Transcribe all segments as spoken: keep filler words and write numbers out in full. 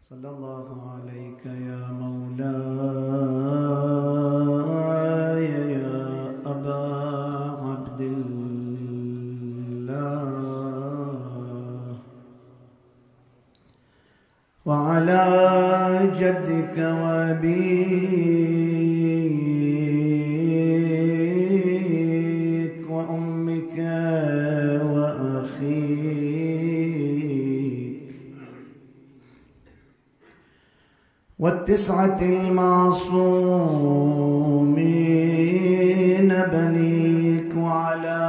صلى الله عليك يا مولاي يا أبا عبد الله وعلى جدك وأبيك وأمك وأخيك والتسعة المعصومين بنيك وعلى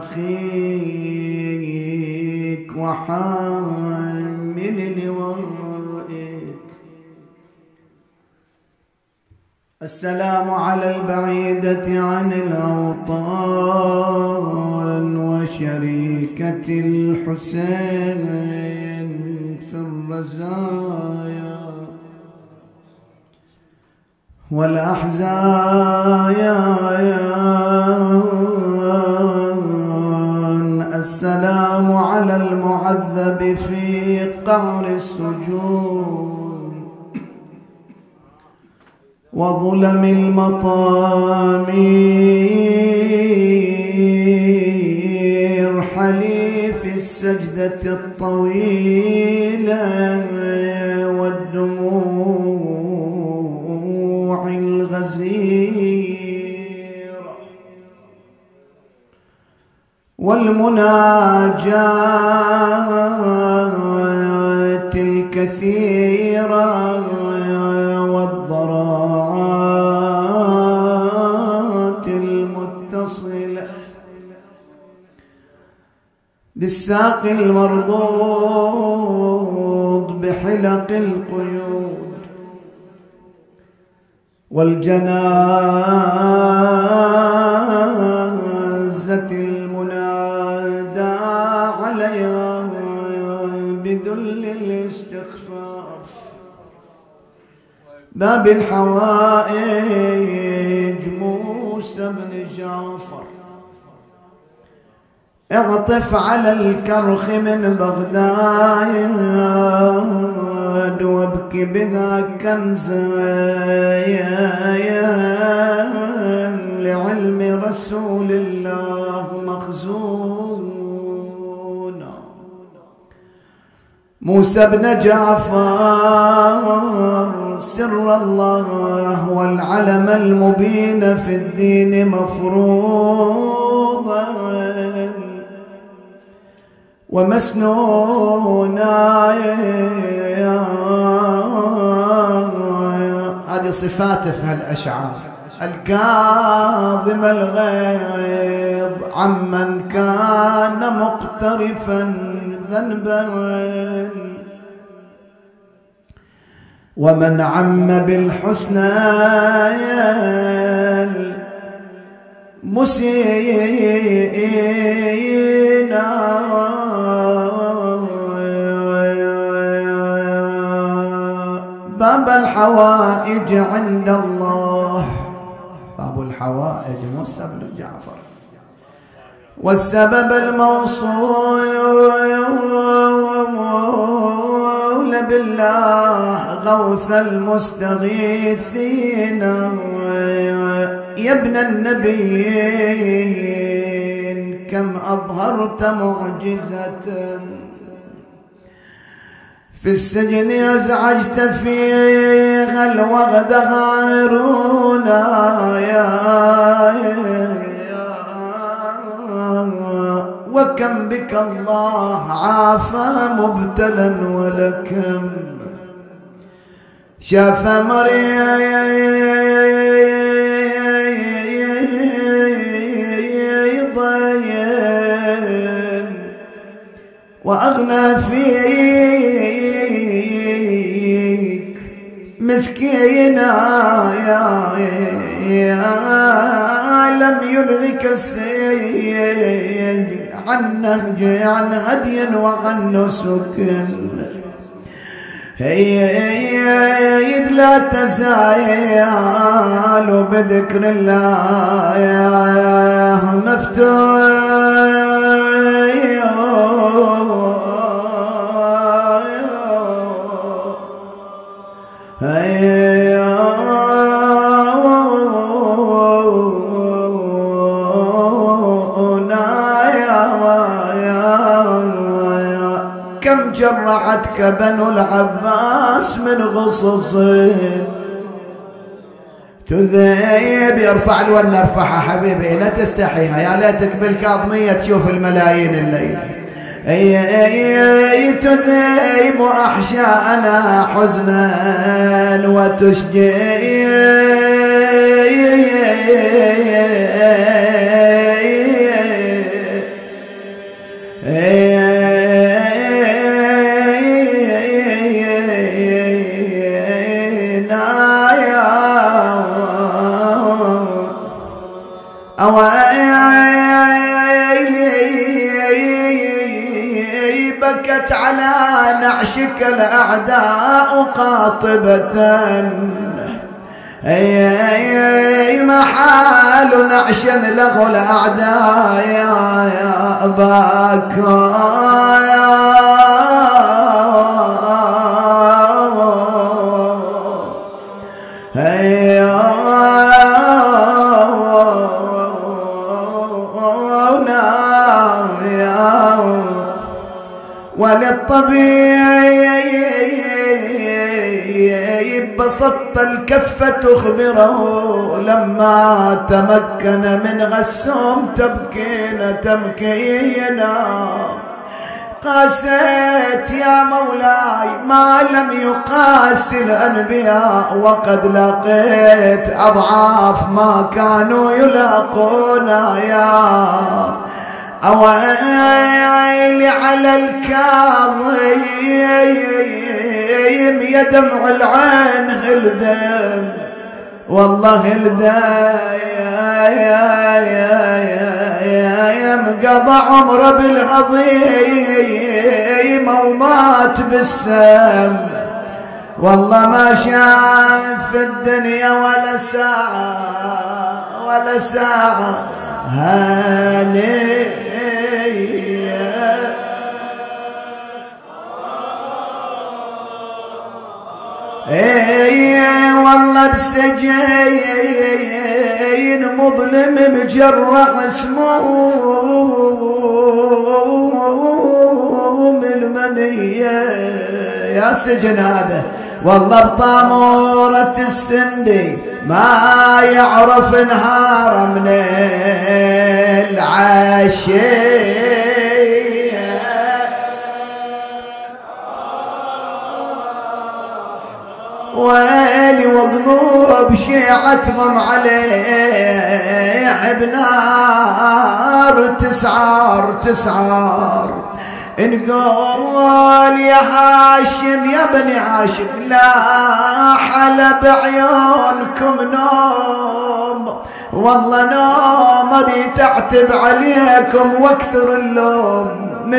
أخيك وحامل لوائك. السلام على البعيدة عن الأوطان وشريكة الحسين في الرزايا والأحزايا. السلام على المعذب في قعر السجون وظلم المطامير حليف السجدة الطويلة والدموع الغزيرة والمناجات الكثيرة والضراعات المتصلة بالساق المرضوض بحلق القيود والجنازة المنادى عليها بذل الاستخفاف باب الحوائج موسى بن جعفر. اعطف على الكرخ من بغداد وابكي بها كنزا لعلم رسول الله مخزون. موسى بن جعفر سر الله والعلم المبين في الدين مفروضا ومسنونا. هذه صفاته في هالأشعار. الكاظم الغيظ عمن كان مقترفا ذنبا ومن عم بالحسنى مسيئنا. باب الحوائج عند الله. باب الحوائج موسى بن جعفر. والسبب الموصول بالله غوث المستغيثين. يا ابن النبيين كم أظهرت معجزة في السجن أزعجت فيها الوغد غيرونا. وكم بك الله عافى مبتلا ولكم شاف مريضا وأغنى فيك مسكينا. يا لم يلغك السيد عن نهج عن هدي وعن نسك. إذ لا تزال بذكر الله مفتوح كم جرعتك بنو العباس من غصص تذيب. يرفع الون ارفعها حبيبي لا تستحيها، يا ليتك بالكاظمية تشوف الملايين الليلة. اي اي تذيب احشاءنا حزنا وتشجي بكت على نعشك الأعداء قاطبة. أي محال نعش له الأعداء يا أباك وللطبيب بسطت الكف تخبره لما تمكن من غسهم تبكين تبكينا. قاسيت يا مولاي ما لم يقاس الأنبياء وقد لقيت أضعاف ما كانوا يلاقونا يا أويلي على الكاظم يا دمع العين هلدم والله هلدم يا مقضى عمره بالهضيم ومات بالسم والله ما شاف في الدنيا ولا ساعة ولا ساعة هاني ايه والله بسجين مظلم مجرع اسمه من منية يا سجن هذا والله بطامورة السندي ما يعرف نهار من العشية. ويلي وقلوب شيعتهم عليه بنار تسعار تسعار. نقول يا هاشم يا بني هاشم لا حل بعيونكم نوم والله نوم اريد تعتب عليكم واكثر اللوم من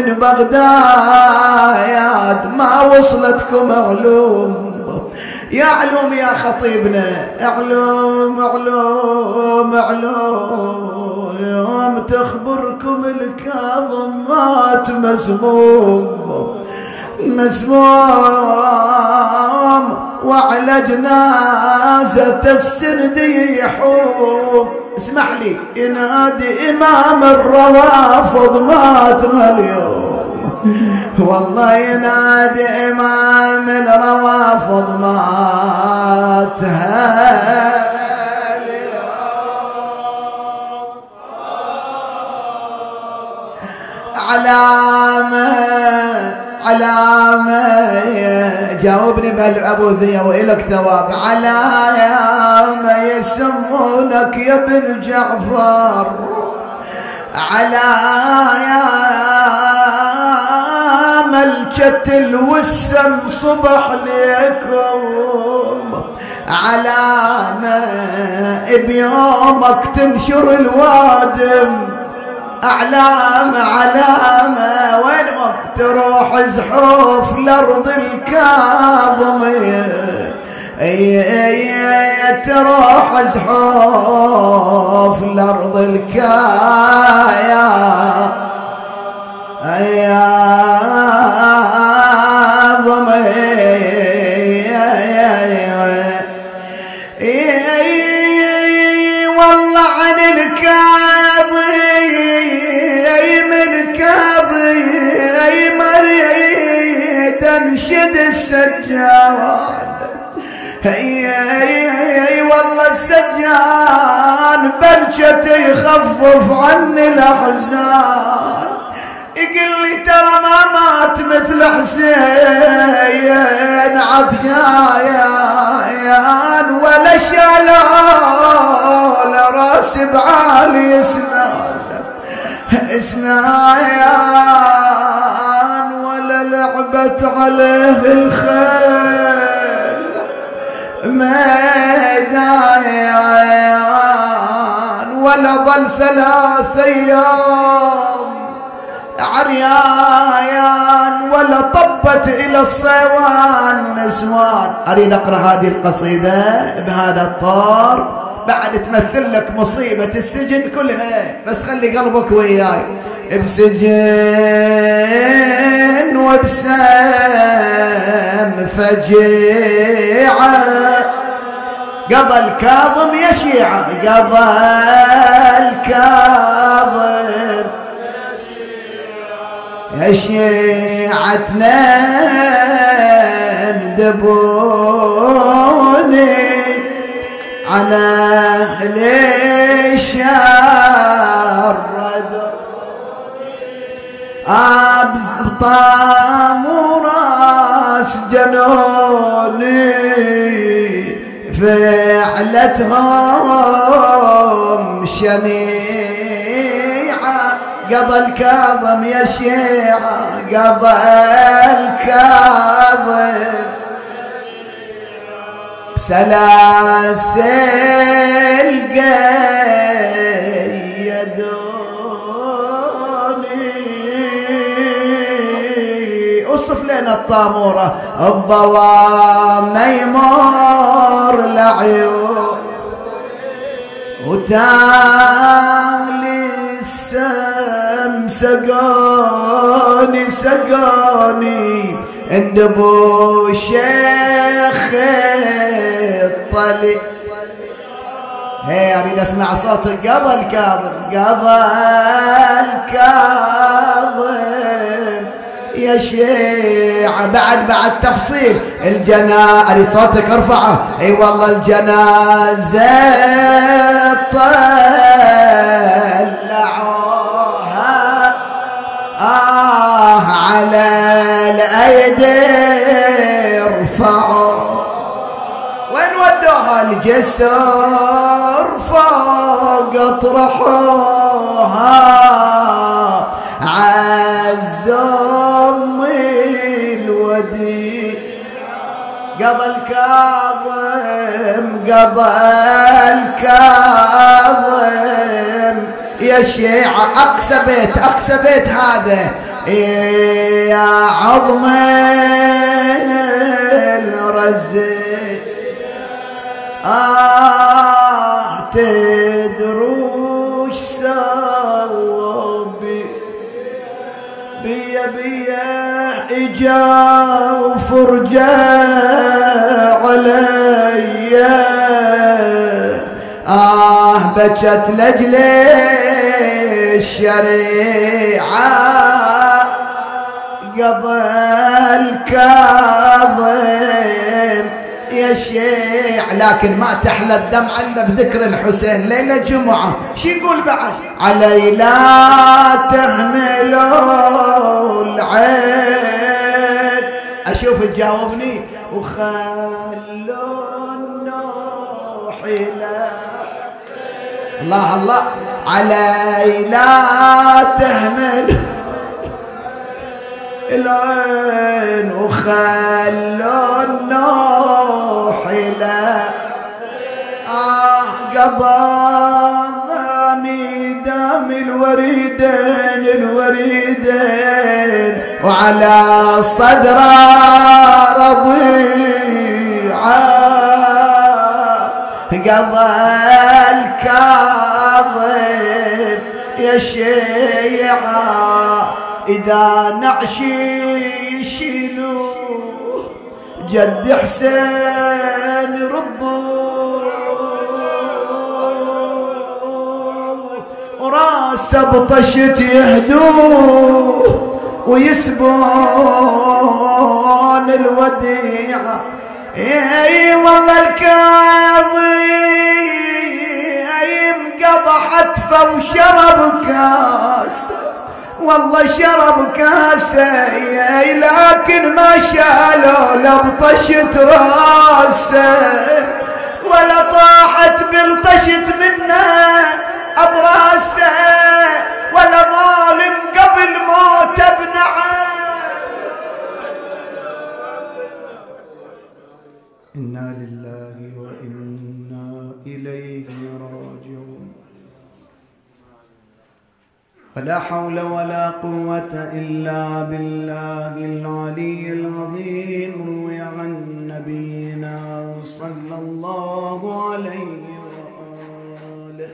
بغداد ما وصلتكم علوم. يا علوم يا خطيبنا علوم علوم علوم يوم تخبركم الكاظم مات مسموم مسموم وعلى جنازة السندي يحوم. اسمح لي ينادي إمام الروافض مات اليوم والله ينادي إمام الروافض مات علامة علامة جاوبني بأبو ذي وإلك ثواب. علامة يسمونك يا ابن جعفر على يا ملكة الوسم صبح ليكم علامة بيومك تنشر الوادم أعلام علامة وينهم تروح زحوف لأرض الكاظمية. اي اي تروح زحوف لأرض الكايا يا ضمي السجان هي هي هي والله السجان برشته يخفف عني الأحزان يقول لي ترى ما مات مثل حسين عطيان ولا شالوا لراس بعالي سناسه اسنايان ولا لعبت عليه الخيل ميدان ولا ظل ثلاث ايام عريان ولا طبت الى الصيوان نسوان. اريد اقرا هذه القصيده بهذا الطار بعد تمثل لك مصيبة السجن كلها، بس خلي قلبك وياي. بسجن وبسام فجيعة قضى الكاظم يا شيعة قضى الكاظم يا شيعتنا ندبوني عن أهل الشر أبطام وراس جنوني فعلتهم شنيعة قضى الكاظم يا شيعة قضى الكاظم بسلاسل قيدوني. وصف لنا الطامورة الضوام يمر لعيون وتالي السم سقوني سقوني عند ابو شيخ الطلي. هي اريد اسمع صوت القضى الكاظم قضى الكاظم يا شيعة. بعد بعد تفصيل الجنازة اريد صوتك ارفعه. اي والله الجنازة طلعوها آه على الأيدي ارفعوا. وين ودوها الجسر فوق اطرحوها عز أم الودي. قضى الكاظم قضى الكاظم يا شيعة. أقسى بيت أقسى بيت هذا يا عظم الرزق آه تدروش سوى بيا بيا إجا وفرجة عليا آه بكت لجل الشريعة قضى الكاظم يا شيع. لكن ما تحلى الدمع الا بذكر الحسين. ليلة جمعة شو يقول بعد؟ علي لا تهملوا العين. اشوف تجاوبني وخلوا النوح الى الله الله. علي لا تهمل العين وخلوا النوح الى آه قضى دامي دامي الوريدين الوريدين وعلى صدر رضيعه قضى الكاظم يا شيعة. إذا نعشي يشيلوه جد حسين ردوه وراسه بطشت يهدوه ويسبون الوديعة. اي والله الكاظم قضى حتفه وشرب كاس، والله شرب كاسه لكن ما شالوا لبطشت راسه، ولا طاحت بلطشت منه أضراسه، ولا ظالم قبل موته بنعم. إنا لله وإنا إليه راجعون. ولا حول ولا قوة إلا بالله العلي العظيم. روي عن نبينا صلى الله عليه وآله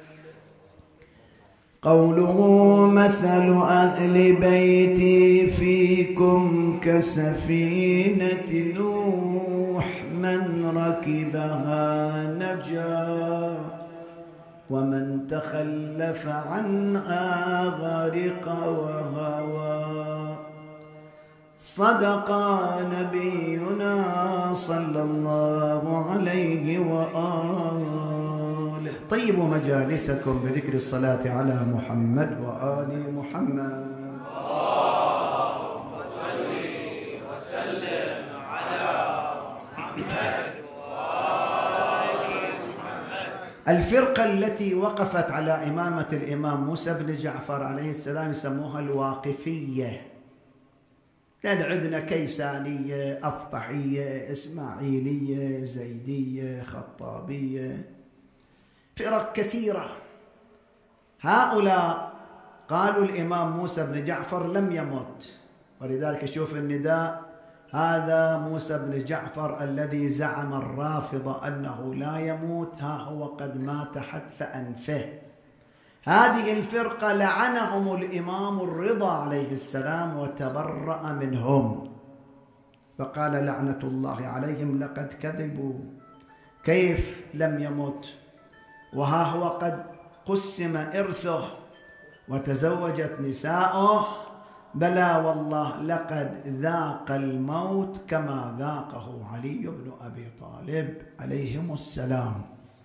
قوله: مثل أهل بيتي فيكم كسفينة نوح، من ركبها نجا ومن تخلف عنها غرق وهوى. صدق نبينا صلى الله عليه وآله. طيبوا مجالسكم بذكر الصلاة على محمد وآل محمد. اللهم صل وسلم على محمد وآل محمد. الفرقة التي وقفت على إمامة الإمام موسى بن جعفر عليه السلام يسموها الواقفية، لأن عندنا كيسانية، أفطحية، إسماعيلية، زيدية، خطابية، فرق كثيرة. هؤلاء قالوا الإمام موسى بن جعفر لم يمت، ولذلك شوف النداء: هذا موسى بن جعفر الذي زعم الرافضة أنه لا يموت، ها هو قد مات حتف أنفه. هذه الفرقة لعنهم الإمام الرضا عليه السلام وتبرأ منهم، فقال لعنة الله عليهم: لقد كذبوا، كيف لم يمت وها هو قد قسم إرثه وتزوجت نساؤه؟ بلى والله لقد ذاق الموت كما ذاقه علي بن أبي طالب عليهم السلام.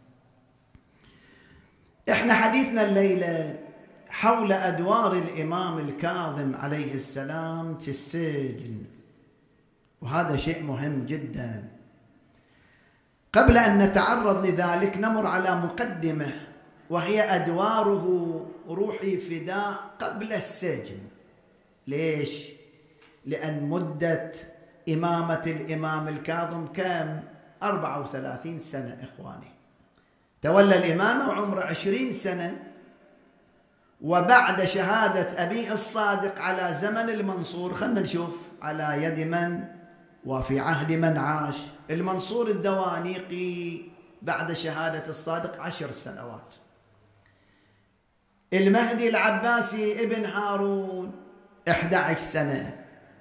احنا حديثنا الليلة حول أدوار الإمام الكاظم عليه السلام في السجن، وهذا شيء مهم جدا. قبل أن نتعرض لذلك نمر على مقدمة، وهي أدواره روحي فداء قبل السجن. ليش؟ لأن مدة إمامة الإمام الكاظم كم؟ أربعة وثلاثين سنة إخواني. تولى الإمامة وعمره عشرين سنة، وبعد شهادة أبيه الصادق على زمن المنصور، خلنا نشوف على يد من وفي عهد من عاش. المنصور الدوانيقي بعد شهادة الصادق عشر سنوات، المهدي العباسي ابن هارون إحدى عشر سنة،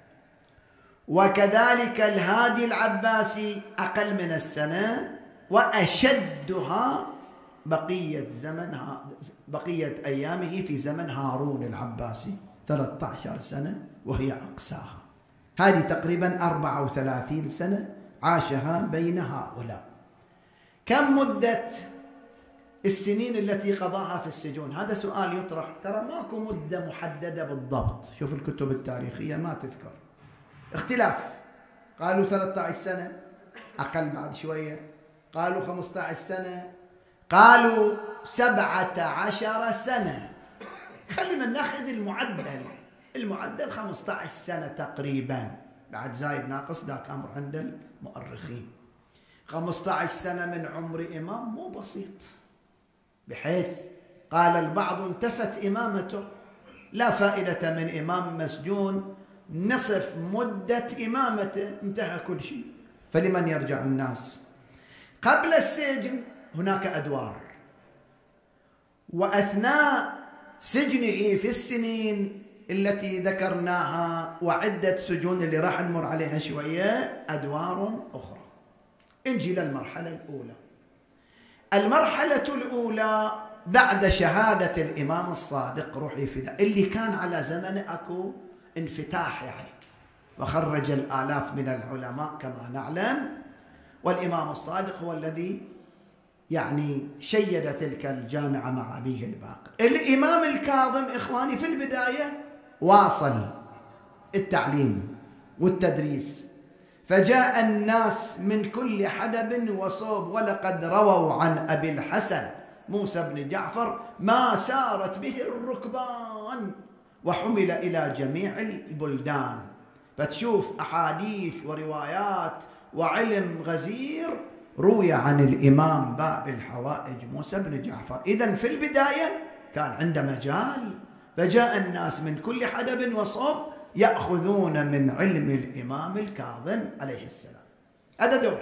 وكذلك الهادي العباسي أقل من السنة، وأشدها بقية زمنها بقية أيامه في زمن هارون العباسي ثلاثة عشر سنة وهي أقصاها. هذه تقريبا أربعة وثلاثين سنة عاشها بين هؤلاء. كم مدة السنين التي قضاها في السجون؟ هذا سؤال يطرح. ترى ماكو مدة محددة بالضبط، شوف الكتب التاريخية ما تذكر، اختلاف. قالوا ثلاثة عشر سنة، أقل بعد شوية، قالوا خمسة عشر سنة، قالوا سبعة عشر سنة. خلينا ناخذ المعدل، المعدل خمسة عشر سنة تقريبا، بعد زايد ناقص ذاك أمر عند المؤرخين. خمسة عشر سنة من عمر إمام مو بسيط، بحيث قال البعض انتفت إمامته، لا فائدة من إمام مسجون نصف مدة إمامته، انتهى كل شيء، فلمن يرجع الناس؟ قبل السجن هناك أدوار، وأثناء سجنه في السنين التي ذكرناها وعدة سجون اللي راح نمر عليها شوية أدوار أخرى. نجي للمرحلة الأولى. المرحلة الأولى بعد شهادة الإمام الصادق روحي فداء، اللي كان على زمن أكو انفتاح يعني، وخرج الآلاف من العلماء كما نعلم. والإمام الصادق هو الذي يعني شيد تلك الجامعة مع أبيه الباقر. الإمام الكاظم إخواني في البداية واصل التعليم والتدريس، فجاء الناس من كل حدب وصوب، ولقد رووا عن أبي الحسن موسى بن جعفر ما سارت به الركبان، وحمل إلى جميع البلدان. فتشوف أحاديث وروايات وعلم غزير روي عن الإمام باب الحوائج موسى بن جعفر. إذن في البداية كان عنده مجال، فجاء الناس من كل حدب وصوب يأخذون من علم الإمام الكاظم عليه السلام. هذا دور.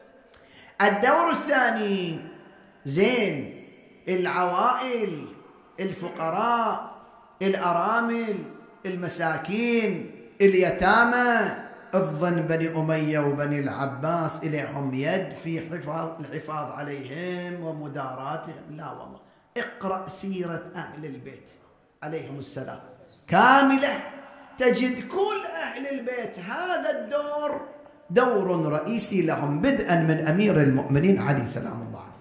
الدور الثاني زين العوائل، الفقراء، الأرامل، المساكين، اليتامى، الظن بني أمية وبني العباس إليهم يد في حفاظ الحفاظ عليهم ومداراتهم. لا والله، اقرأ سيرة أهل البيت عليهم السلام كاملة، تجد كل أهل البيت هذا الدور دور رئيسي لهم، بدءا من أمير المؤمنين عليه سلام الله عليه،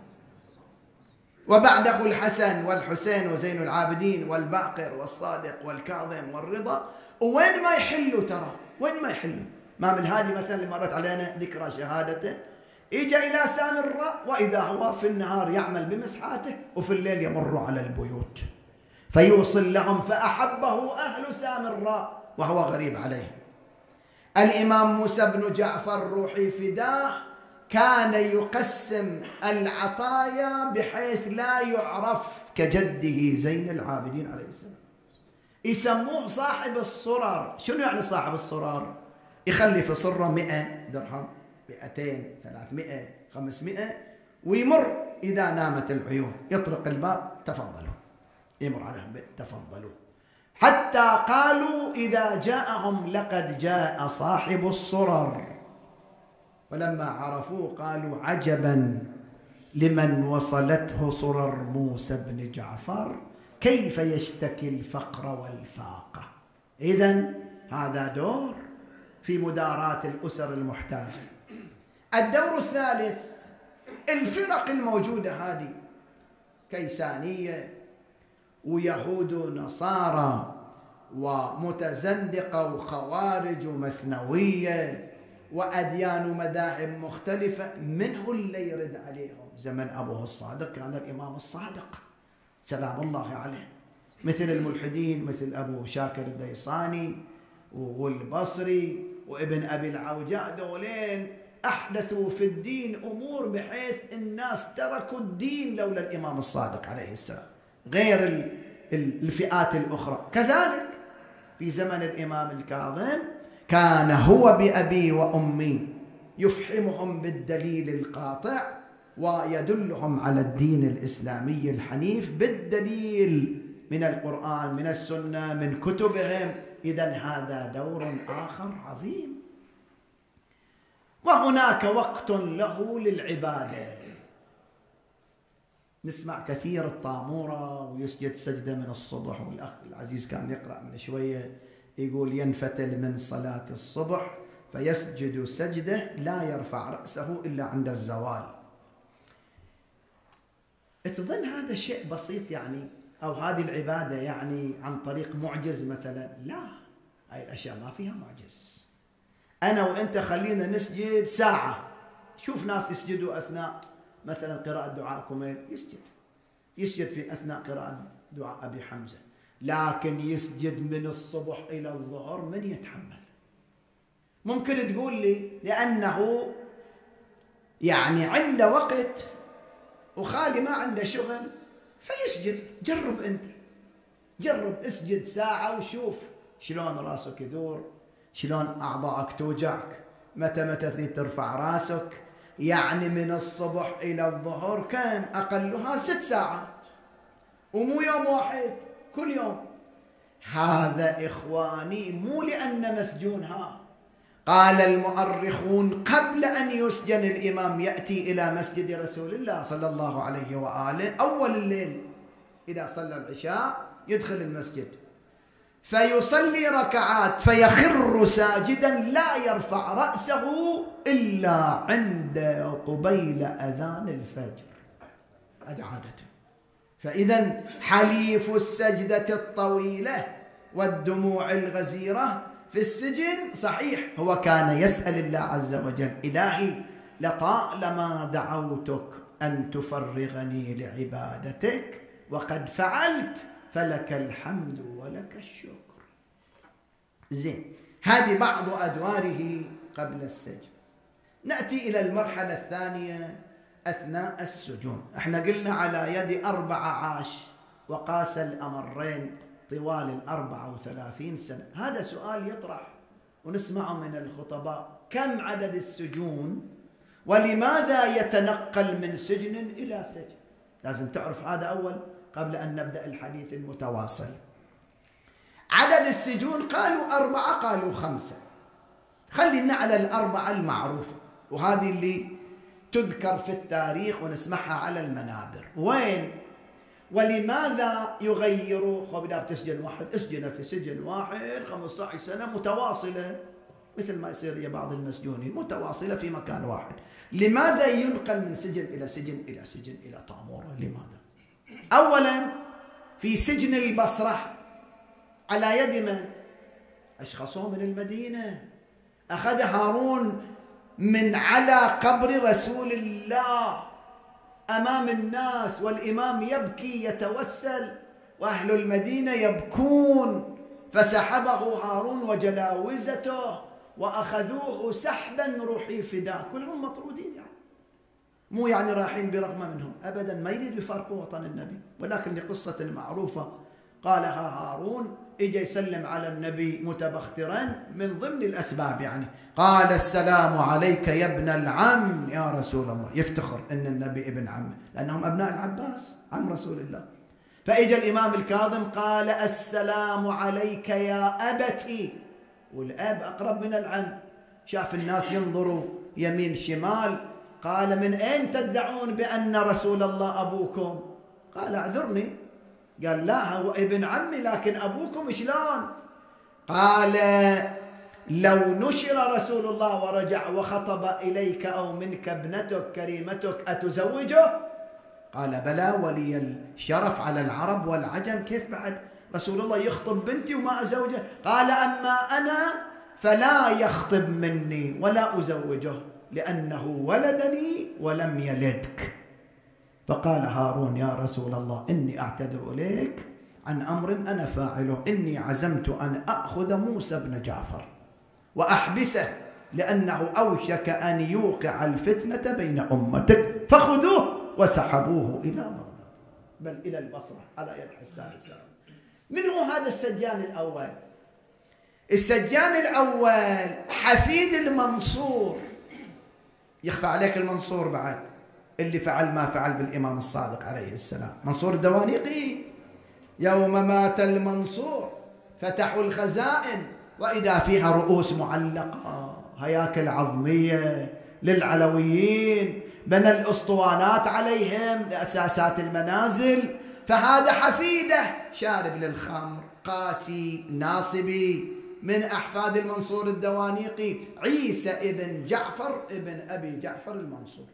وبعده الحسن والحسين وزين العابدين والباقر والصادق والكاظم والرضا. وين ما يحلوا ترى، وين ما يحلوا. إمام الهادي مثلا اللي مرت علينا ذكرى شهادته، إجا إلى سامراء وإذا هو في النهار يعمل بمسحاته وفي الليل يمر على البيوت فيوصل لهم، فأحبه أهل سامراء وهو غريب عليهم. الإمام موسى بن جعفر روحي فداه كان يقسم العطايا بحيث لا يعرف كجده زين العابدين عليه السلام، يسموه صاحب الصرر. شنو يعني صاحب الصرر؟ يخلي في صره مئة درهم، مئتين، ثلاثمئة، خمسمئة، ويمر إذا نامت العيون يطرق الباب تفضلوا، يمر عليهم تفضلوا، حتى قالوا إذا جاءهم لقد جاء صاحب الصرر. ولما عرفوه قالوا عجبا لمن وصلته صرر موسى بن جعفر، كيف يشتكي الفقر والفاقة. إذن هذا دور في مداراة الأسر المحتاجة. الدور الثالث الفرق الموجودة هذه، كيسانية ويهود ونصارى ومتزندقة وخوارج ومثنوية وأديان ومذاهب مختلفة، من هو اللي يرد عليهم؟ زمن أبوه الصادق كان الإمام الصادق سلام الله عليه، مثل الملحدين مثل أبو شاكر الديصاني والبصري وابن أبي العوجاء، دولين أحدثوا في الدين أمور بحيث الناس تركوا الدين لولا الإمام الصادق عليه السلام، غير الفئات الأخرى. كذلك في زمن الإمام الكاظم كان هو بأبي وأمي يفحمهم بالدليل القاطع ويدلهم على الدين الإسلامي الحنيف بالدليل من القرآن، من السنة، من كتبهم. إذن هذا دور آخر عظيم. وهناك وقت له للعبادة. نسمع كثير الطامورة ويسجد سجدة من الصبح، والأخ العزيز كان يقرأ من شوية يقول ينفتل من صلاة الصبح فيسجد سجدة لا يرفع رأسه إلا عند الزوال. تظن هذا شيء بسيط يعني، أو هذه العبادة يعني عن طريق معجز مثلا؟ لا، هاي الأشياء ما فيها معجز. أنا وأنت خلينا نسجد ساعة، شوف ناس يسجدوا أثناء مثلا قراءة دعاء كميل، يسجد يسجد في أثناء قراءة دعاء أبي حمزة، لكن يسجد من الصبح إلى الظهر من يتحمل؟ ممكن تقول لي لأنه يعني عنده وقت وخالي ما عنده شغل فيسجد. جرب أنت، جرب اسجد ساعة وشوف شلون راسك يدور، شلون أعضائك توجعك، متى متى تريد ترفع راسك. يعني من الصبح إلى الظهر كان أقلها ست ساعات، ومو يوم واحد، كل يوم. هذا إخواني مو لأن مسجون، ها قال المؤرخون قبل أن يسجن الإمام يأتي إلى مسجد رسول الله صلى الله عليه وآله أول الليل، إذا صلى العشاء يدخل المسجد فيصلي ركعات فيخر ساجدا لا يرفع رأسه إلا عند قبيل أذان الفجر. هذه عادته. فإذا حليف السجدة الطويلة والدموع الغزيرة في السجن صحيح هو كان يسأل الله عز وجل: إلهي لطالما دعوتك أن تفرغني لعبادتك وقد فعلت، فلك الحمد ولك الشكر. زين، هذه بعض أدواره قبل السجن. نأتي إلى المرحلة الثانية أثناء السجون. احنا قلنا على يد أربعة عاش وقاس الأمرين طوال الأربعة وثلاثين سنة. هذا سؤال يطرح ونسمعه من الخطباء: كم عدد السجون ولماذا يتنقل من سجن إلى سجن؟ لازم تعرف هذا أول قبل أن نبدأ الحديث المتواصل. عدد السجون قالوا أربعة قالوا خمسة، خلينا على الأربعة المعروفة، وهذه اللي تذكر في التاريخ ونسمعها على المنابر. وين ولماذا يغيروا؟ خب إذا بتسجن واحد اسجن في سجن واحد خمسة عشر سنة متواصلة، مثل ما يصير يا بعض المسجونين متواصلة في مكان واحد. لماذا ينقل من سجن إلى سجن إلى سجن إلى طامورة؟ لماذا؟ أولا في سجن البصرة على يد من؟ أشخاصه من المدينة. أخذ هارون من على قبر رسول الله أمام الناس والإمام يبكي يتوسل وأهل المدينة يبكون، فسحبه هارون وجلاوزته وأخذوه سحبا روحي فداء. كلهم مطرودين، يعني مو يعني رايحين برغم منهم أبدا، ما يريد يفارقوا وطن النبي، ولكن لقصة المعروفة قالها هارون. إجا يسلم على النبي متبخترا من ضمن الأسباب، يعني قال: السلام عليك يا ابن العم يا رسول الله. يفتخر أن النبي ابن عمه لأنهم أبناء العباس عم رسول الله. فإجا الإمام الكاظم قال: السلام عليك يا أبتي، والأب أقرب من العم. شاف الناس ينظروا يمين شمال، قال: من أين تدعون بأن رسول الله أبوكم؟ قال: اعذرني. قال: لا، هو ابن عمي لكن أبوكم شلون؟ قال: لو نشر رسول الله ورجع وخطب إليك أو منك ابنتك كريمتك أتزوجه؟ قال: بلى ولي الشرف على العرب والعجم، كيف بعد رسول الله يخطب بنتي وما أزوجه؟ قال: أما أنا فلا يخطب مني ولا أزوجه لأنه ولدني ولم يلدك. فقال هارون: يا رسول الله إني أعتذر إليك عن أمر أنا فاعله، إني عزمت أن أخذ موسى بن جعفر وأحبسه لأنه أوشك أن يوقع الفتنة بين أمتك، فخذوه. وسحبوه إلى بغداد، بل إلى البصرة على يد حسان السلام. من هو هذا السجان الأول؟ السجان الأول حفيد المنصور. يخفى عليك المنصور بعد اللي فعل ما فعل بالإمام الصادق عليه السلام، منصور الدوانيقي. يوم مات المنصور فتحوا الخزائن وإذا فيها رؤوس معلقة، هياكل عظمية للعلويين، بنى الأسطوانات عليهم لأساسات المنازل. فهذا حفيده شارب للخمر، قاسي ناصبي، من أحفاد المنصور الدوانيقي، عيسى ابن جعفر ابن أبي جعفر المنصور.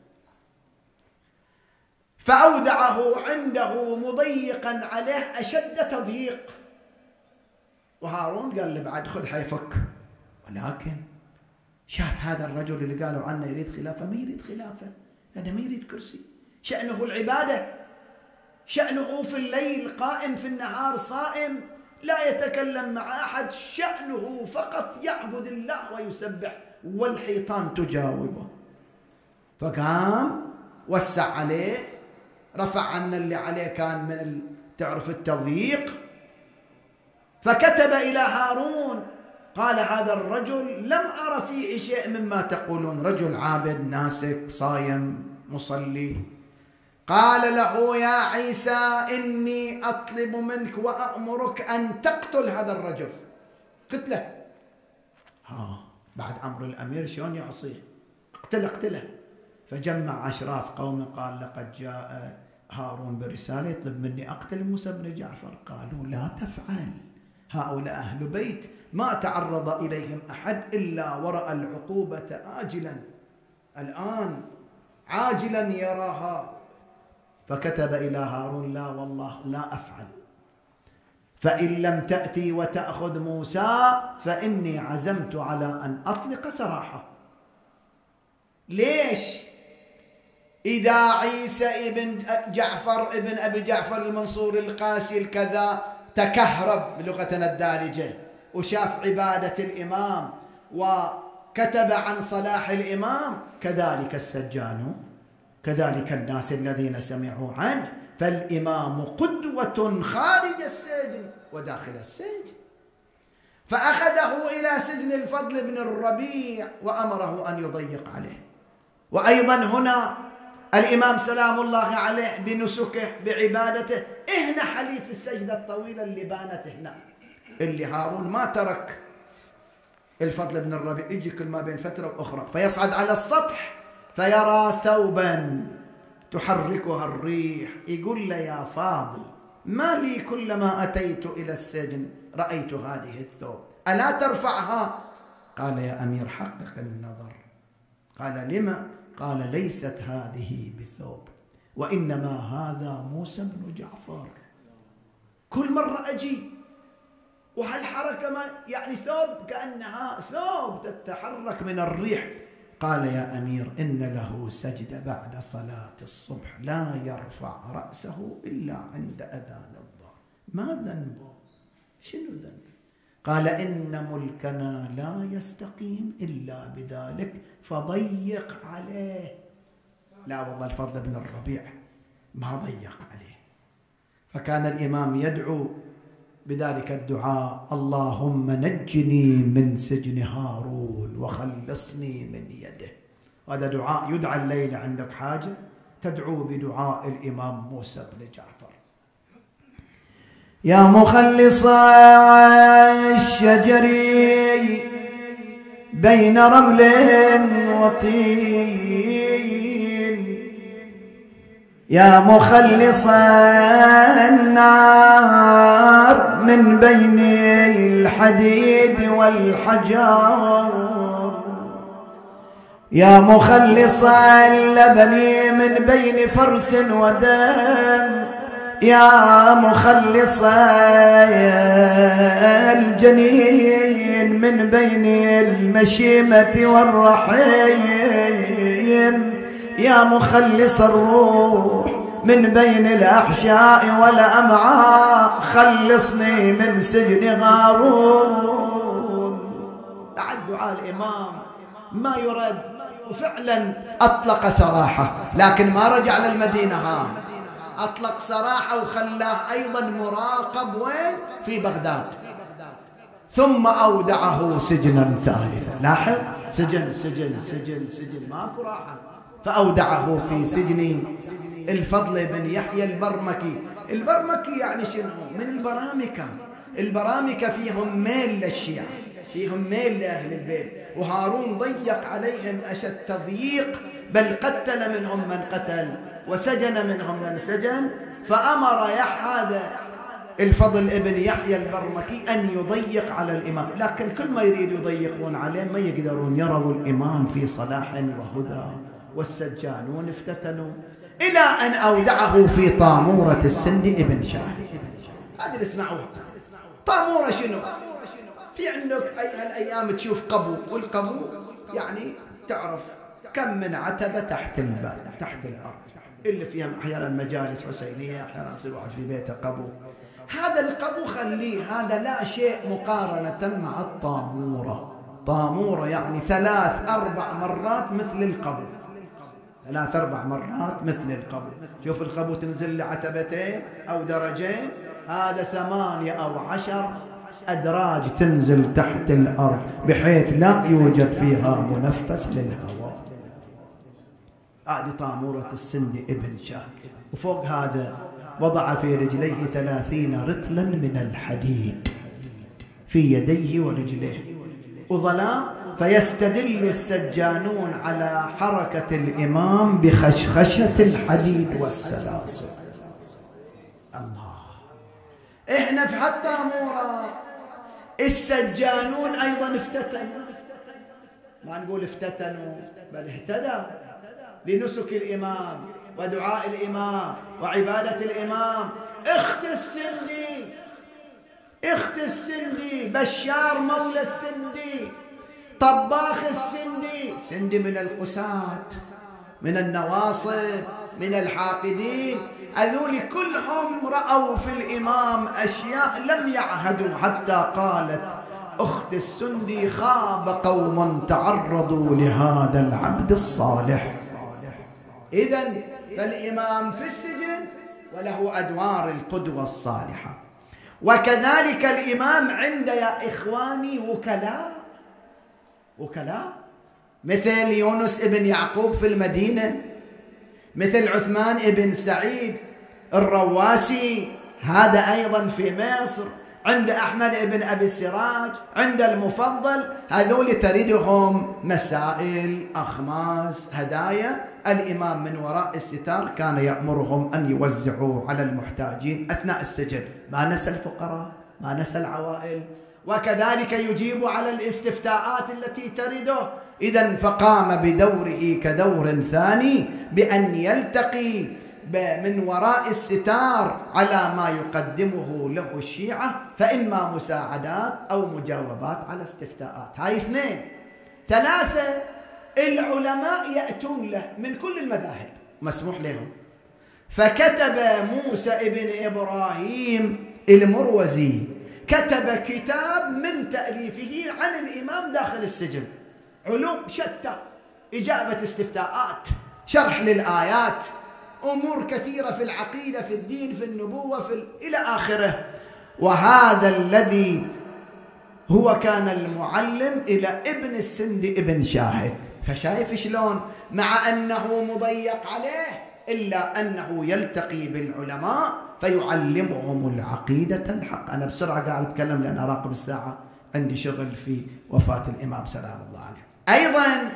فأودعه عنده مضيقا عليه أشد تضييق. وهارون قال له بعد خذ حيفك، ولكن شاف هذا الرجل اللي قالوا عنه يريد خلافة، ما يريد خلافة، هذا ما يريد كرسي، شأنه العبادة، شأنه في الليل قائم في النهار صائم، لا يتكلم مع أحد، شأنه فقط يعبد الله ويسبح، والحيطان تجاوبه. فقام وسع عليه، رفع عنا اللي عليه كان من تعرف التضييق، فكتب إلى هارون قال: هذا الرجل لم أرى فيه شيء مما تقولون، رجل عابد ناسك صايم مصلي. قال له: يا عيسى إني أطلب منك وأأمرك أن تقتل هذا الرجل. قتله. ها بعد أمر الأمير شلون يعصيه؟ اقتله اقتله. فجمع أشراف قومه قال: لقد جاء هارون برسالة يطلب مني أقتل موسى بن جعفر. قالوا: لا تفعل، هؤلاء أهل بيت ما تعرض إليهم أحد إلا ورأى العقوبة آجلا، الآن عاجلا يراها. فكتب إلى هارون: لا والله لا أفعل، فإن لم تأتي وتأخذ موسى فإني عزمت على أن أطلق سراحه. ليش؟ إذا عيسى ابن جعفر ابن أبي جعفر المنصور القاسي الكذا تكهرب بلغتنا الدارجة وشاف عبادة الإمام وكتب عن صلاح الإمام، كذلك السجانون، كذلك الناس الذين سمعوا عنه، فالإمام قدوة خارج السجن وداخل السجن. فأخذه إلى سجن الفضل بن الربيع وأمره أن يضيق عليه. وأيضا هنا الإمام سلام الله عليه بنسكه بعبادته إهنا حليف السجدة الطويلة اللي بانت هنا، اللي هارون ما ترك الفضل بن الربيع يجي كل ما بين فترة وأخرى فيصعد على السطح فيرى ثوبا تحركها الريح، يقول له: يا فاضل، ما لي كلما أتيت إلى السجن رأيت هذه الثوب، ألا ترفعها؟ قال: يا أمير حقق النظر. قال: لما؟ قال: ليست هذه بثوب، وإنما هذا موسى بن جعفر. كل مرة أجي وهالحركة ما يعني ثوب، كأنها ثوب تتحرك من الريح. قال: يا أمير إن له سجدة بعد صلاة الصبح لا يرفع رأسه إلا عند أذان الظهر، ما ذنبه؟ شنو ذنبه؟ قال: إن ملكنا لا يستقيم إلا بذلك فضيق عليه. لا والله الفضل بن الربيع ما ضيق عليه. فكان الإمام يدعو بذلك الدعاء: اللهم نجني من سجن هارون وخلصني من يده. هذا دعاء يدعى الليلة. عندك حاجة تدعو بدعاء الإمام موسى بن جعفر: يا مخلص الشجر بين رمل وطين، يا مخلص النار من بين الحديد والحجار، يا مخلص اللبن من بين فرث ودم، يا مخلص الجنين من بين المشيمة والرحيم، يا مخلص الروح من بين الأحشاء والأمعاء، خلصني من سجن هارون. بعد دعاء الإمام ما يرد، وفعلا أطلق سراحه، لكن ما رجع للمدينة، ها أطلق سراحه وخلاه أيضا مراقب وين؟ في بغداد. ثم أودعه سجنا ثالثا. لاحظ، سجن سجن سجن سجن ماكو راحة. فأودعه في سجن الفضل بن يحيى البرمكي. البرمكي يعني شنو؟ من البرامكة. البرامكة فيهم ميل للشيعة، فيهم ميل لأهل البيت، وهارون ضيق عليهم أشد تضييق، بل قتل منهم من قتل وسجن منهم من سجن. فأمر هذا الفضل ابن يحيى البرمكي أن يضيق على الإمام، لكن كل ما يريد يضيقون عليه ما يقدرون، يروا الإمام في صلاح وهدى، والسجانون افتتنوا، إلى أن أودعه في طامورة السن ابن شاهي. هذا اللي اسمعوه. طامورة شنو؟ في عندك أي الأيام تشوف قبو، والقبو يعني تعرف كم من عتبة تحت الباب تحت الأرض، اللي فيها أحيانا مجالس حسينية، أحيانا يصير واحد في بيته قبو. هذا القبو خليه، هذا لا شيء مقارنة مع الطامورة. طامورة يعني ثلاث أربع مرات مثل القبو، ثلاث أربع مرات مثل القبو. شوف القبو تنزل لعتبتين أو درجين، هذا ثمانية أو عشر أدراج تنزل تحت الأرض بحيث لا يوجد فيها منفس للهواء. هذه طامورة السن ابن شاهي. وفوق هذا وضع في رجليه ثلاثين رطلا من الحديد في يديه ورجليه وظلام، فيستدل السجانون على حركة الإمام بخشخشة الحديد والسلاسل. الله، إحنا في حتى طامورة السجانون أيضا افتتنوا، ما نقول افتتنوا بل اهتدوا لنسك الإمام ودعاء الإمام وعبادة الإمام. اخت السندي، اخت السندي، بشار مولى السندي، طباخ السندي، سندي من القساة، من النواصب، من الحاقدين، هذول كلهم رأوا في الإمام أشياء لم يعهدوا، حتى قالت أخت السندي خاب قوم تعرضوا لهذا العبد الصالح. إذن فالإمام في السجن وله أدوار القدوة الصالحة، وكذلك الإمام عند يا إخواني وكلاء، وكلاء مثل يونس ابن يعقوب في المدينة، مثل عثمان ابن سعيد الرواسي هذا أيضا في مصر، عند أحمد ابن أبي السراج، عند المفضل، هذول تردهم مسائل، أخماس، هدايا. الإمام من وراء الستار كان يأمرهم أن يوزعوا على المحتاجين أثناء السجن، ما نسى الفقراء، ما نسى العوائل، وكذلك يجيب على الاستفتاءات التي ترده. إذن فقام بدوره كدور ثاني بأن يلتقي من وراء الستار على ما يقدمه له الشيعة، فإما مساعدات أو مجاوبات على استفتاءات. هاي اثنين. ثلاثة، العلماء يأتون له من كل المذاهب، مسموح لهم. فكتب موسى ابن إبراهيم المروزي كتب كتاب من تأليفه عن الإمام داخل السجن، علوم شتى، إجابة استفتاءات، شرح للآيات، أمور كثيرة في العقيدة، في الدين، في النبوة، في ال... إلى آخره. وهذا الذي هو كان المعلم إلى ابن السندي ابن شاهد. فشايف شلون مع أنه مضيق عليه إلا أنه يلتقي بالعلماء فيعلمهم العقيدة الحق. أنا بسرعة قاعد أتكلم لأن أراقب الساعة، عندي شغل في وفاة الإمام سلام الله عليه. أيضا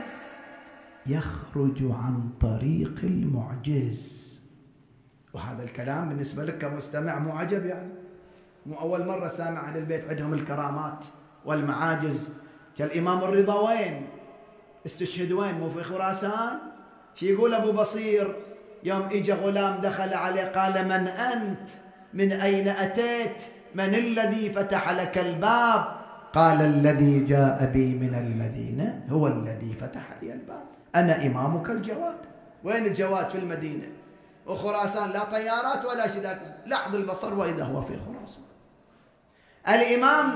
يخرج عن طريق المعجز، وهذا الكلام بالنسبة لك كمستمع مو عجب، يعني مو أول مرة سامع أهل البيت عندهم الكرامات والمعاجز. كالإمام الرضا وين استشهد؟ وين؟ مو في خراسان؟ شي يقول أبو بصير يوم إجا غلام دخل عليه قال من أنت؟ من أين أتيت؟ من الذي فتح لك الباب؟ قال الذي جاء بي من المدينة هو الذي فتح لي الباب، أنا إمامك الجواد. وين الجواد؟ في المدينة، وخراسان لا طيارات ولا شيء، لحظ البصر وإذا هو في خراسان. الإمام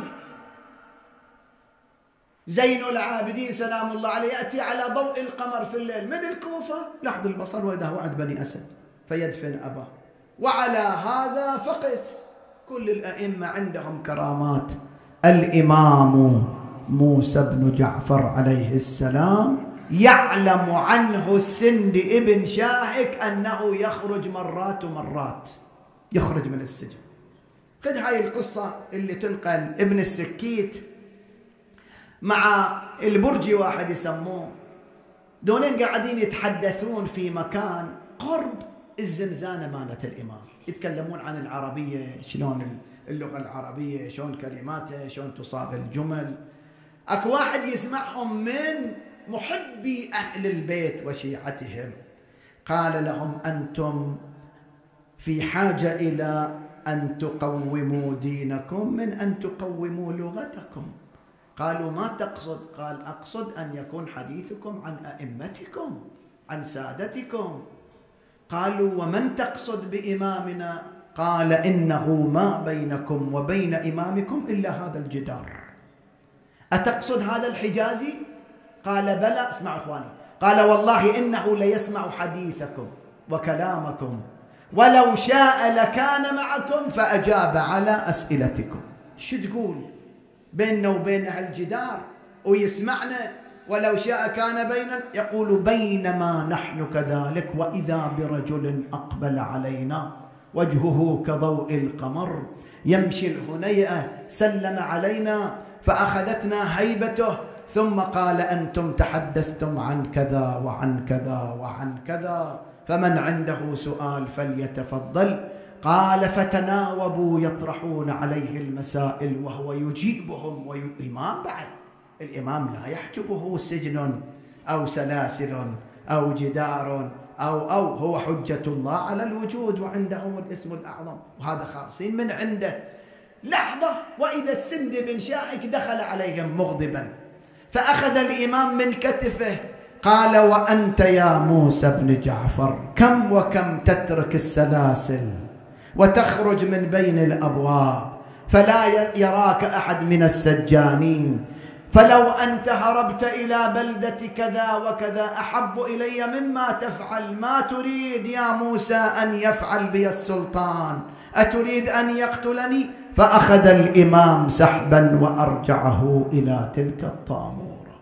زين العابدين سلام الله عليه يأتي على ضوء القمر في الليل من الكوفة، لحظ البصر وإذا هو عند بني أسد فيدفن أباه. وعلى هذا فقس كل الأئمة عندهم كرامات. الإمام موسى بن جعفر عليه السلام يعلم عنه السندي ابن شاهك أنه يخرج مرات ومرات، يخرج من السجن. خذ هاي القصة اللي تنقل ابن السكيت مع البرجي، واحد يسموه، دونين قاعدين يتحدثون في مكان قرب الزنزانة مالت الإمام، يتكلمون عن العربية، شلون اللغة العربية، شلون كلماتها، شلون تصاغ الجمل. أكو واحد يسمعهم من محبي أهل البيت وشيعتهم، قال لهم أنتم في حاجة إلى أن تقوموا دينكم من أن تقوموا لغتكم. قالوا ما تقصد؟ قال أقصد أن يكون حديثكم عن أئمتكم، عن سادتكم. قالوا ومن تقصد بإمامنا؟ قال إنه ما بينكم وبين إمامكم إلا هذا الجدار. أتقصد هذا الحجازي؟ قال بلى. اسمعوا إخواني، قال والله إنه ليسمع حديثكم وكلامكم، ولو شاء لكان معكم فأجاب على أسئلتكم. شو تقول؟ بيننا وبين الجدار ويسمعنا، ولو شاء كان بيننا. يقول بينما نحن كذلك وإذا برجل أقبل علينا وجهه كضوء القمر يمشي الهنيئة سلم علينا فأخذتنا هيبته ثم قال أنتم تحدثتم عن كذا وعن كذا وعن كذا، فمن عنده سؤال فليتفضل. قال فتناوبوا يطرحون عليه المسائل وهو يجيبهم. والإمام بعد الإمام لا يحجبه سجن أو سلاسل أو جدار أو أو هو حجة الله على الوجود وعندهم الاسم الأعظم، وهذا خاصين من عنده. لحظة وإذا السند بن شاحك دخل عليهم مغضبا فأخذ الإمام من كتفه قال وأنت يا موسى بن جعفر كم وكم تترك السلاسل وتخرج من بين الأبواب فلا يراك أحد من السجانين، فلو أنت هربت إلى بلدة كذا وكذا أحب إلي مما تفعل. ما تريد يا موسى أن يفعل بي السلطان؟ أتريد أن يقتلني؟ فأخذ الإمام سحبا وأرجعه إلى تلك الطامورة.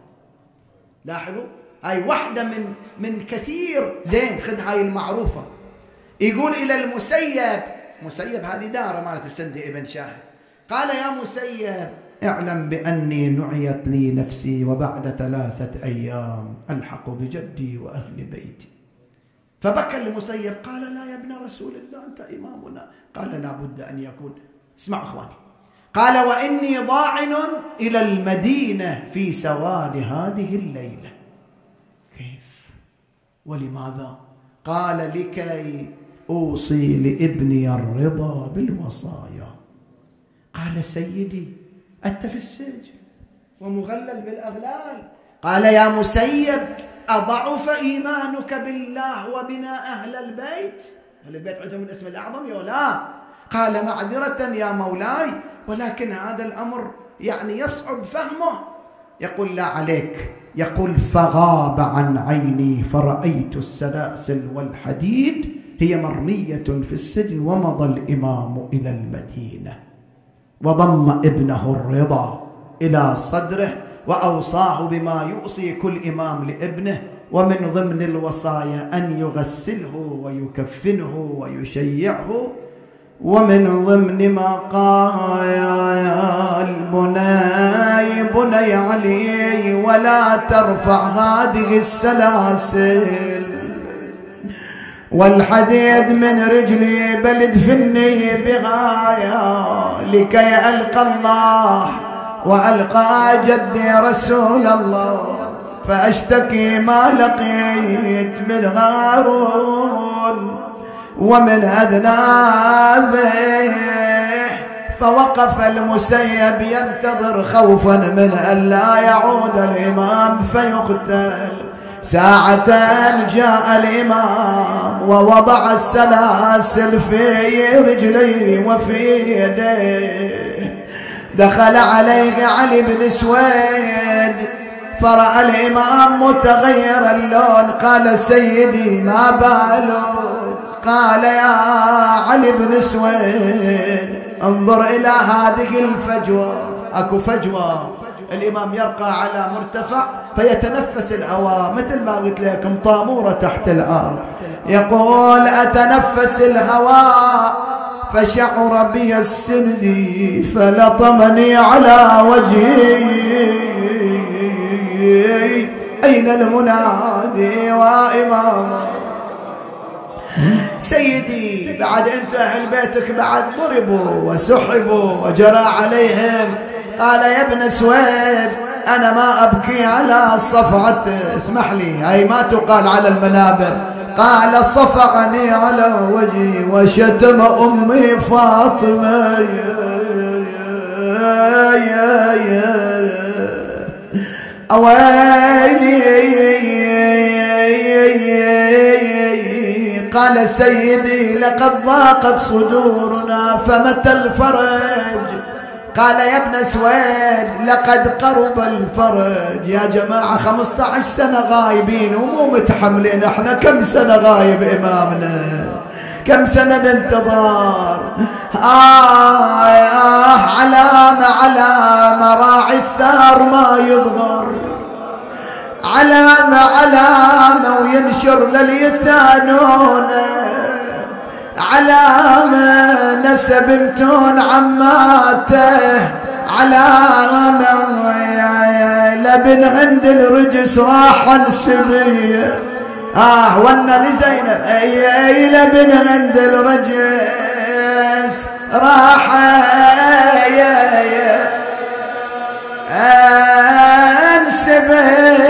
لاحظوا هاي واحدة من من كثير. زين خذ هاي المعروفة. يقول إلى المسيب، مسيب هذه دارة مالت السندي ابن شاهد، قال يا مسيب اعلم بأني نعيت لي نفسي وبعد ثلاثة أيام ألحق بجدي وأهل بيتي. فبكى المسيب قال لا يا ابن رسول الله أنت إمامنا. قال لا بد أن يكون. اسمعوا أخواني، قال وإني ضاعن إلى المدينة في سواد هذه الليلة. كيف ولماذا؟ قال لكي أوصي لابني الرضا بالوصايا. قال سيدي أنت في السجن ومغلل بالأغلال. قال يا مسيب أضعف إيمانك بالله وبنا أهل البيت؟ أهل البيت عندهم الاسم الأعظم يا لا؟ قال معذرة يا مولاي ولكن هذا الأمر يعني يصعب فهمه. يقول لا عليك. يقول فغاب عن عيني فرأيت السلاسل والحديد هي مرمية في السجن ومضى الإمام إلى المدينة وضم ابنه الرضا إلى صدره وأوصاه بما يوصي كل إمام لابنه، ومن ضمن الوصايا أن يغسله ويكفنه ويشيعه. ومن ضمن ما قال يا البني بني علي ولا ترفع هذه السلاسل والحديد من رجلي بل ادفني بغاية لكي ألقى الله وألقى جدي رسول الله فأشتكي ما لقيت من غارون ومن أذنابه. فوقف المسيب ينتظر خوفا من أن لا يعود الإمام فيقتل. ساعة جاء الإمام ووضع السلاسل في رجليه وفي يديه. دخل عليه علي بن سويد فرأى الإمام متغير اللون. قال سيدي ما بالك؟ قال يا علي بن سويد انظر إلى هذه الفجوة. أكو فجوة الإمام يرقى على مرتفع فيتنفس الهواء مثل ما قلت لكم طامورة تحت الأرض. يقول أتنفس الهواء فشعر بي السندي فلطمني على وجهي. أين المنادي وإمام سيدي؟ بعد أنت أهل بيتك بعد ضربوا وسحبوا وجرى عليهم. قال يا ابن سويد أنا ما أبكي على صفعة، اسمح لي هاي ما تقال على المنابر. قال صفعني على وجهي وشتم أمي فاطمة. يا يا يا أويلي. قال سيدي لقد ضاقت صدورنا فمتى الفرج؟ قال يا ابن سويد لقد قرب الفرج. يا جماعة خمسة عشر سنة غايبين ومو متحملين. احنا كم سنة غايب إمامنا؟ كم سنة ننتظر؟ آه آه علامة علامة راعي الثار ما يظهر. علامة علامة وينشر لليتانون. علامة نسب امتون عماته. علامة لبن عند الرجس راح انسبيه. آه ونا لزينب أي أي لبن عند الرجس بس راح انسبي.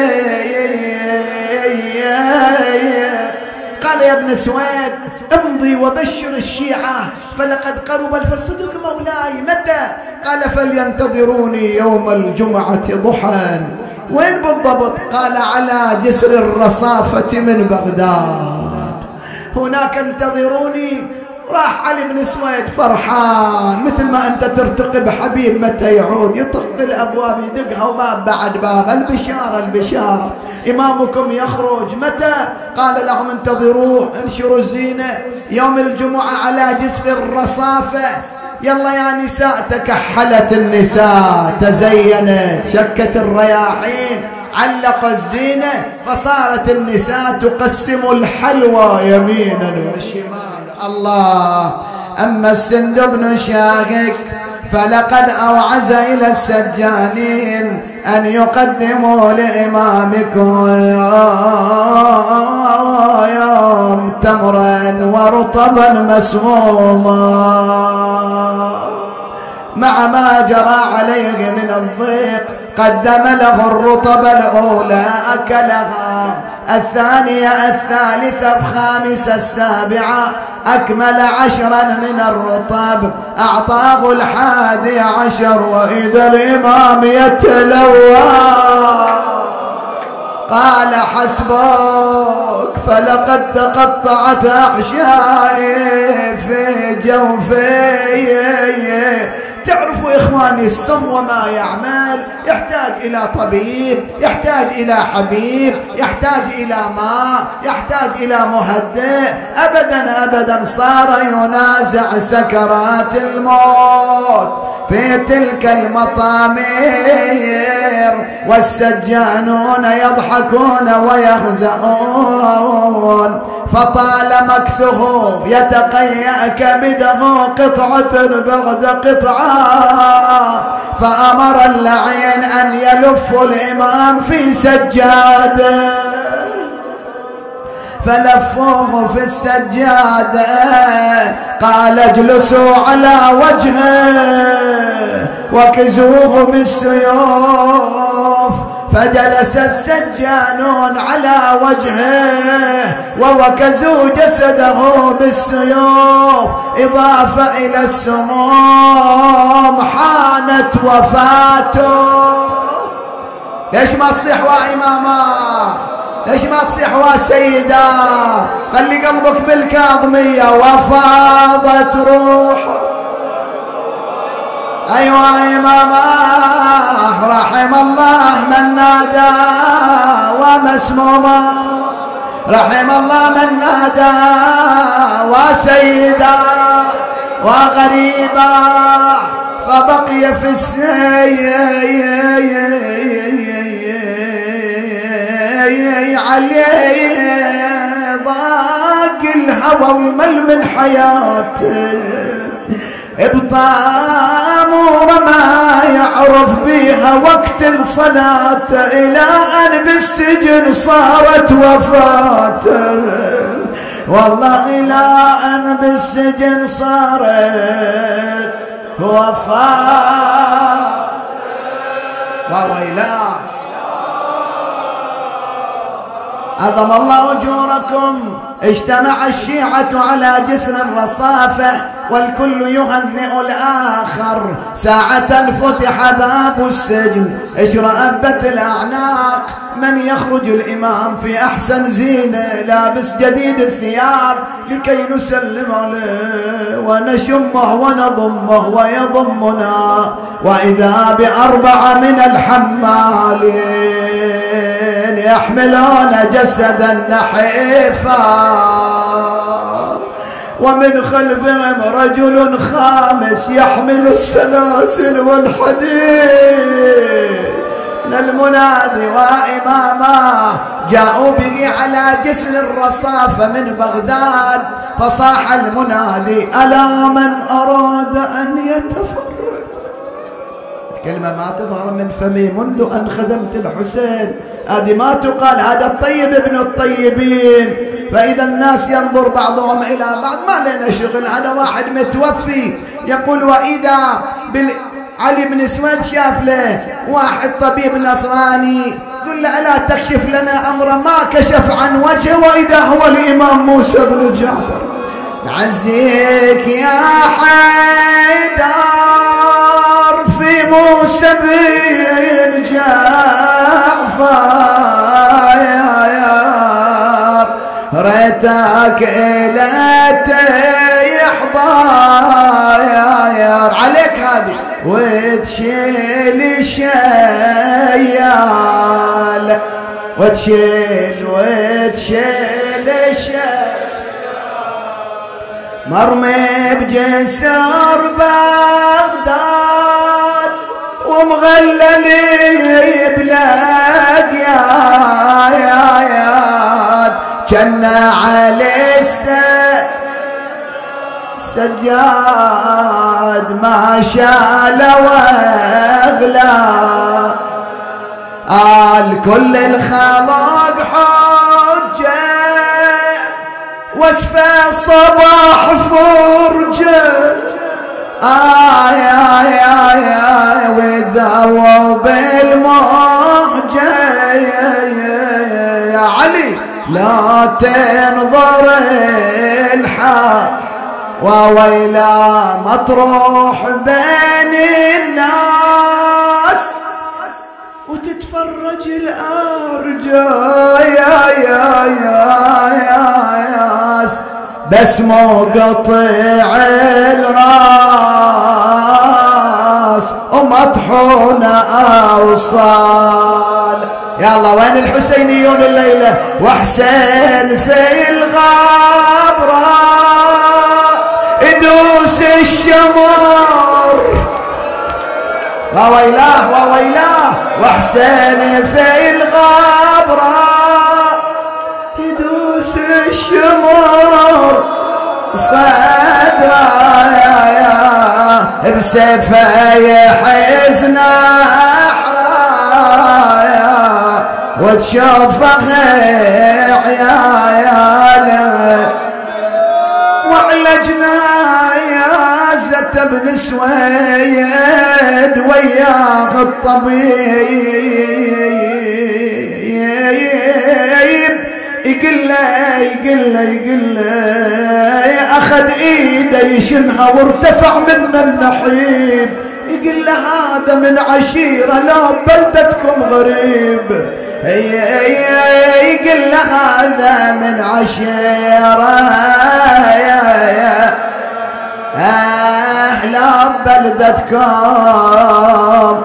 قال يا ابن سويد امضي وبشر الشيعة فلقد قرب الفرس. صدق مولاي متى؟ قال فلينتظروني يوم الجمعة ضحى. وين بالضبط؟ قال على جسر الرصافة من بغداد، هناك انتظروني. راح علي بن سويد فرحان مثل ما انت ترتقب حبيب متى يعود، يطق الابواب يدقها وما بعد باب. البشاره البشاره امامكم يخرج متى؟ قال لهم انتظروه، انشروا الزينه يوم الجمعه على جسر الرصافه. يلا يا نساء، تكحلت النساء، تزينت، شكت الرياحين، علقوا الزينه، فصارت النساء تقسم الحلوى يمينا وشمالا. الله. أما السند بن شاقق فلقد أوعز إلى السجانين أن يقدموا لإمامكم يوم تمرا ورطبا مسموما، مع ما جرى عليه من الضيق قدم له الرطب الأولى أكلها، الثانية الثالثة الخامسة السابعة، أكمل عشرا من الرطب، أعطاه الحادي عشر وإذا الإمام يتلوى قال حسبك فلقد تقطعت أحشائي في جوفي. تعرفوا إخواني السم وما يعمل، يحتاج إلى طبيب، يحتاج إلى حبيب، يحتاج إلى ماء، يحتاج إلى مهدئ. أبدا أبدا صار ينازع سكرات الموت في تلك المطامير، والسجانون يضحكون ويخزؤون. فطال مكثه يتقيأ كبده قطعة بعد قطعة، فأمر اللعين أن يلف الإمام في سجاده، فلفوه في السجادة. قال اجلسوا على وجهه وكزوه بالسيوف، فجلس السجانون على وجهه ووكزوا جسده بالسيوف، إضافة إلى السموم حانت وفاته. ليش ما تصيح وإماما؟ ليش ما تصيح وسيدا؟ خلي قلبك بالكاظمية. وفاضت روحه. أيوة إماما، رحم الله من نادى ومسموما، رحم الله من نادى وسيدا وغريبا، فبقي في السير عليه ضاق الهوى ومل من حياته، بطامور ما يعرف بيها وقت الصلاة، إلى أن بالسجن صارت وفاته. والله إلى أن بالسجن صارت وفاة. وويلا عظم الله أجوركم. اجتمع الشيعة على جسر الرصافة والكل يهنئ الآخر. ساعة فتح باب السجن اشرأبت الأعناق. من يخرج الإمام في أحسن زينة لابس جديد الثياب لكي نسلم عليه ونشمه ونضمه ويضمنا، وإذا بأربعة من الحمالين يحملون جسدا نحيفا، ومن خلفهم رجل خامس يحمل السلاسل والحديد. المنادي وإمامه جاءوا به على جسر الرصافة من بغداد، فصاح المنادي ألا من أراد أن يتفرج. الكلمة ما تظهر من فمي منذ أن خدمت الحسين، هذه ما تقال، هذا الطيب ابن الطيبين. فإذا الناس ينظر بعضهم إلى بعض ما لنا شغل. هذا واحد متوفي يقول وإذا بال علي بن سويد شاف له واحد طبيب نصراني قل له ألا تكشف لنا أمره، ما كشف عن وجهه وإذا هو الإمام موسى بن جعفر. نعزيك يا حيدر في موسى بن جعفر يا يار، ريتك إلى تحضر يا يار عليك هذه وتشيل شيال، وتشيل وتشيل شيال مرمي بجسر بغداد ومغلل بلاق يا يا ياد، جنى على السجاد ما شال واغلى، قال كل الخلق حجه واسفى الصباح فرجه، آه يا يا يا وذوب المهجه يا علي لا تنظر الحال وويلا مطروح بين الناس وتتفرج الأرجاء يا يا يا يا ياس، بس مو قطع الراس ومطحونة أوصال. يلا وين الحسينيون الليلة؟ وحسين في الغابرة يدوس الشمر، وويلاه وويلاه وحسين في الغابرة يدوس الشمر صدره يا يا بسيفه يحزن حرايا وتشوفه عياله وعلى جنايازة بن سويد وياه الطبيب يقول له يقول له يقول له اخذ ايده يشمها وارتفع من النحيب، يقول له هذا من عشيره لو بلدتكم غريب، يقول له هذا من عشيره أهل بلدتكم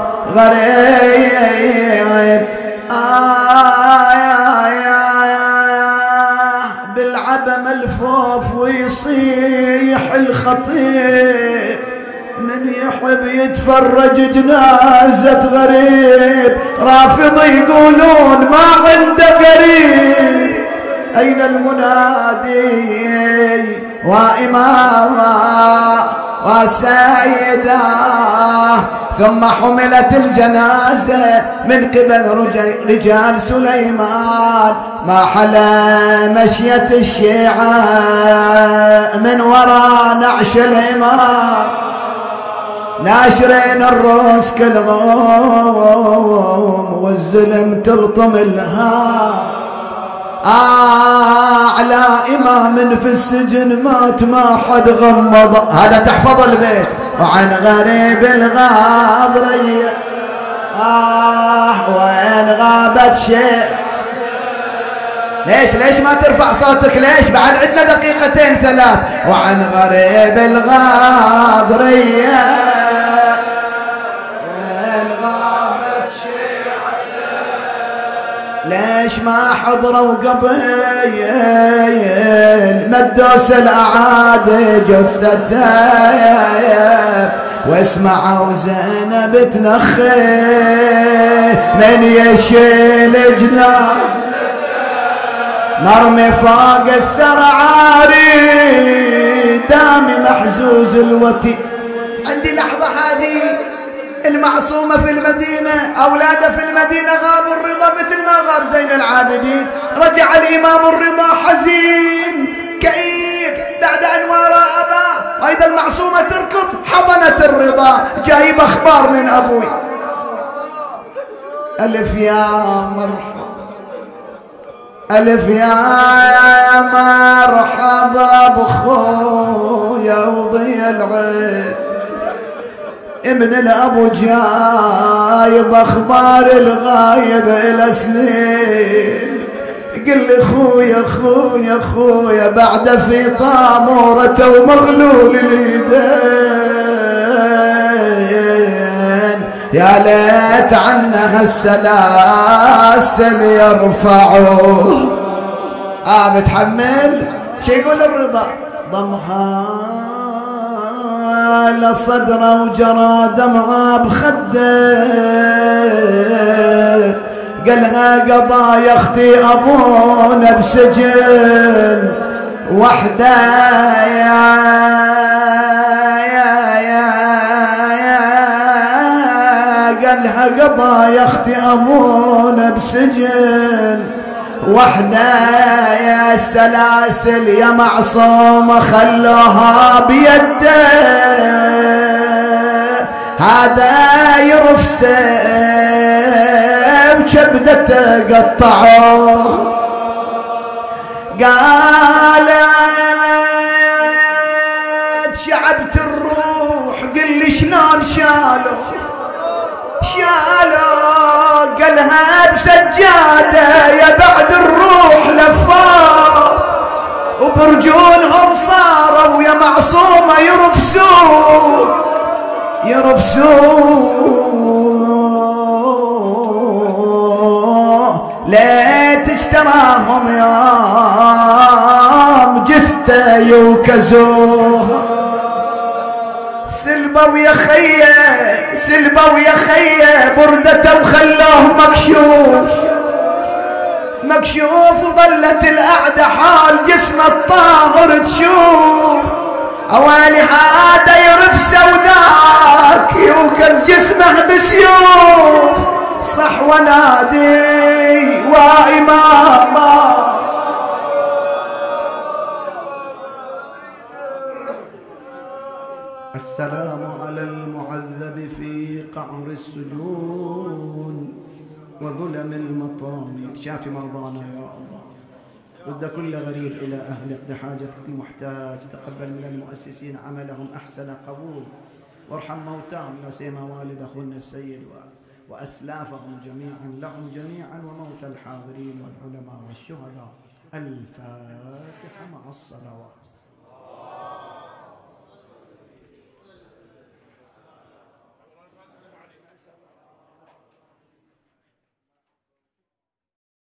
غريب. آه يا يا يا بالعبا ملفوف ويصيح الخطيب، من يحب يتفرج جنازة غريب، رافض يقولون ما عنده قريب، أين المنادي وإماما وسيدا. ثم حملت الجنازة من قبل رجال سليمان، ما حلا مشية الشيعة من وراء نعش الإمام، ناشرين الروس كالغوم والزلم تلطم الهام. أعلى إمام في السجن مات ما حد غمض، هذا تحفظ البيت. وعن غريب الغاضرية آه وين غابت شيء. ليش ليش ما ترفع صوتك؟ ليش بعد عندنا دقيقتين ثلاث. وعن غريب الغاضرية وين غابت شيء، ليش ما حضروا قبل مدوس الأعادي جثته، واسمعوا زينب تنخي من يشيل جناح مرمي فوق الثرى عاري دامي محزوز الوتي. عندي لحظة هذه المعصومة في المدينة، أولاده في المدينة غابوا الرضا مثل ما غاب زين العابدين. رجع الإمام الرضا حزين كئيب بعد أن وارى أباه، وإذا المعصومة تركض حضنت الرضا، جايب أخبار من أبوي. ألف يا مرحبا، ألف يا مرحبا بخويا وضي العين، ابن الأبو جايب أخبار الغايب إلى سنين. قل لي خويا خويا خويا بعد في طامورته ومغلول اليدين، يا ليت عنها السلاسل يرفعوه. آه بتحمل شي يقول الرضا؟ ضمها لصدره وجرى دمعه بخده، قالها قضى يا اختي ابونا بسجن وحده، يا يا يا يا قالها قضى يا اختي ابونا بسجن وحده، يا السلاسل يا معصومة خلوها بيده، هذا يرفسه وكبدته قطعوه. قالت شعبت الروح قل لي شلون شالوا شالوا، قالها بسجاده يا بعد الروح لفاه، وبرجولهم صاروا يا معصومة يرفسوه يرفسوه، ليت اشتراهم يوم جثته يوكزوه. سلبوا يا خيه سلبوا يا خيه بردته وخلوه مكشوف مكشوف، وظلت الأعدى حال جسمه الطاهر تشوف. أواني هذا يرفسه وذاك يوكز جسمه بسيوف، صح ونادي وإماما. السلام على المعذب في قعر السجون وظلم المطامع. شافي مرضانا يا الله، رد كل غريب إلى أهله، اقض حاجة كل محتاج، تقبل من المؤسسين عملهم أحسن قبول، وارحم موتاهم لا سيما والد أخونا السيد وأسلافهم جميعا، لهم جميعا وموتى الحاضرين والعلماء والشهداء. الفاتحة مع الصلوات.